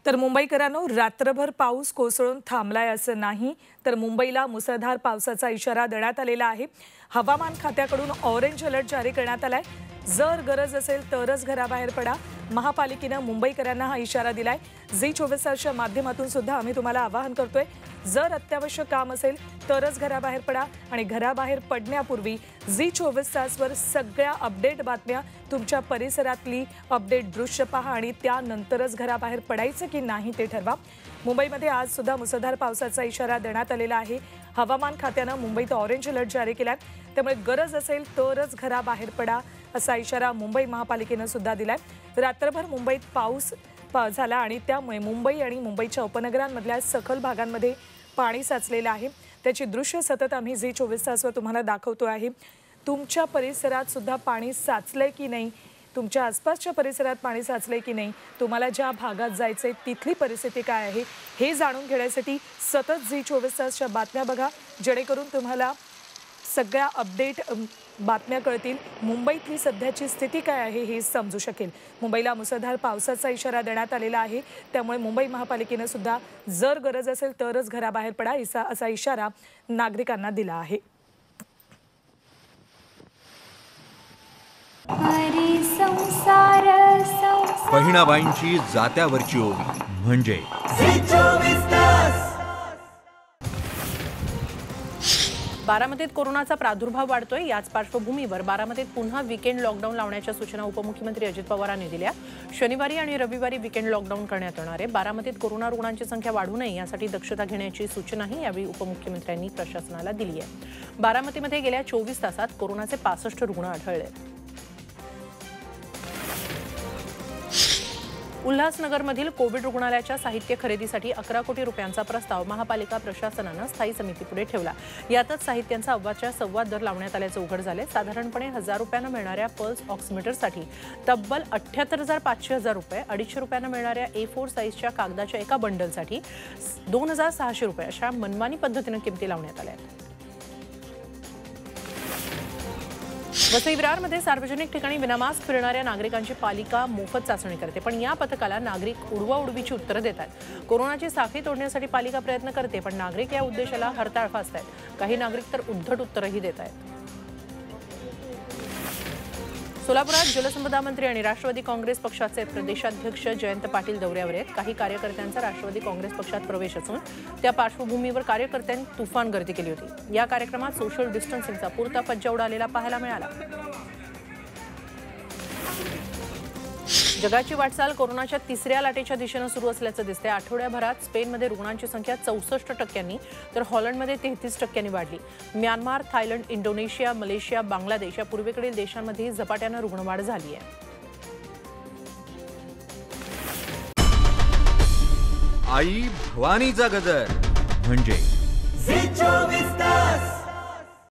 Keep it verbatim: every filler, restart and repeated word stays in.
तर मुंबईकरांनो, रात्रभर पाऊस कोसळून थांबलाय असं नाही, तर मुंबईला मुसळधार पावसाचा इशारा देण्यात आलेला आहे। हवामान खात्याकडून ऑरेंज अलर्ट जारी करण्यात आलाय। जर गरज असेल तरच घराबाहेर पडा। महापालिकेने मुंबईकरांना हा इशारा दिलाय। झी चोवीस तासच्या माध्यमातून सुद्धा आम्ही तुम्हाला आवाहन करतोय, जर अत्यावश्यक काम असेल तरच घराबाहेर पडा आणि घराबाहेर पडण्यापूर्वी झी चोवीस तासवर सगळ्या अपडेट बातम्या, तुमच्या परिसरातली अपडेट दृश्य पहा आणि त्यानंतरच घराबाहेर पडायचं की नाही ते ठरवा। मुंबईमध्ये आज सुद्धा मुसळधार पावसाचा इशारा देण्यात आलेला आहे। हवामान खात्याने मुंबईत ऑरेंज अलर्ट जारी केलाय, त्यामुळे गरज असेल तरच घराबाहेर पडा असा इशारा मुंबई महापालिकेने सुद्धा दिलाय। रात्रभर मुंबईत पाऊस झाला आणि त्यामुळे मुंबई आणि मुंबईच्या उपनगरांमधल्या सखल भागांमध्ये पाणी साचलेलं आहे। त्याची दृश्य सतत आम्ही झी चोवीस तासवर तुम्हाला दाखवतो आहे। तुमच्या परिसरात सुद्धा पाणी साचलंय की नाही, तुमच्या आसपासच्या परिसरात पाणी साचलंय की नाही, तुम्हाला ज्या भागात जायचंय तिथली परिस्थिती काय आहे हे जाणून घेण्यासाठी सतत झी चोवीस तासच्या बातम्या बघा, जेणेकरून तुम्हाला सगळ्या अपडेट बातम्या कळतील। मुंबईतली सध्याची स्थिती काय आहे हे समजू शकेल। मुंबईला मुसळधार पावसाचा इशारा देण्यात आलेला आहे, त्यामुळे मुंबई महापालिकेने सुद्धा जर गरज असेल तरच घराबाहेर पडा असा इशारा नागरिकांना दिला आहे। बहिणाबाईंची जात्यावरची ओवी म्हणजे बारामतीत कोरोनाचा प्रादुर्भाव वाढतोय। याच पार्श्वभूमीवर बारामतीत पुन्हा वीकेंड लॉकडाऊन लावण्याच्या सूचना उपमुख्यमंत्री अजित पवारांनी दिल्या। शनिवारी आणि रविवारी वीकेंड लॉकडाऊन करण्यात येणार आहे। बारामतीत कोरोना रुग्णांची संख्या वाढू नये यासाठी दक्षता घेण्याची सूचनाही यावेळी उपमुख्यमंत्र्यांनी प्रशासनाला दिली आहे। बारामतीमध्ये गेल्या चोवीस तासात कोरोनाचे पासष्ट रुग्ण आढळले। उल्हासनगरमधील कोविड रुग्णालयाच्या साहित्य खरेदीसाठी अकरा कोटी रुपयांचा प्रस्ताव महापालिका प्रशासनाने स्थायी समितीपुढे ठेवला। यातच साहित्यांचा अव्वाच्या सव्वा दर लावण्यात आल्याचे उघड झाले। साधारणपणे हजार रुपयांना मिळणाऱ्या पल्स ऑक्सिमीटरसाठी तब्बल अठ्ठ्याहत्तर हजार पाचशे हजार रुपये, अडीचशे रुपयांना मिळणाऱ्या ए फोर साईजच्या कागदाच्या एका बंडलसाठी दोन हजार सहाशे रुपये अशा मनमानी पद्धतीने किमती लावण्यात आल्या आहेत। वसई विरारमध्ये सार्वजनिक ठिकाणी विनामास्क फिरणाऱ्या नागरिकांची पालिका मोफत चाचणी करते, पण या पथकाला नागरिक उडवाउडवीची उत्तरं देतात। कोरोनाची साखळी तोडण्यासाठी पालिका प्रयत्न करते, पण नागरिक या उद्देशाला हरताळ फासतायत। काही नागरिक तर उद्धट उत्तरही देत आहेत। सोलापुरात जलसंपदा मंत्री आणि राष्ट्रवादी काँग्रेस पक्षाचे प्रदेशाध्यक्ष जयंत पाटील दौऱ्यावर आहेत। काही कार्यकर्त्यांचा राष्ट्रवादी काँग्रेस पक्षात प्रवेश असून त्या पार्श्वभूमीवर कार्यकर्त्यांनी तुफान गर्दी केली होती। या कार्यक्रमात सोशल डिस्टन्सिंगचा पुरता फज्जा उडालेला पाहायला मिळाला। जगाची वाटचाल कोरोनाच्या तिसऱ्या लाटेच्या दिशेने सुरू असल्याचं दिसते। आठवड्याभरात स्पेनमध्ये रुग्णांची संख्या चौसष्ट टक्क्यांनी तर हॉलंडमध्ये तेहतीस टक्क्यांनी वाढली। Myanmar, Thailand, Indonesia, Malaysia, Bangladesh या पूर्वेकडील देशांमध्ये झपाट्याने रुग्णवाढ झाली आहे। आई भवानीचा गजर म्हणजे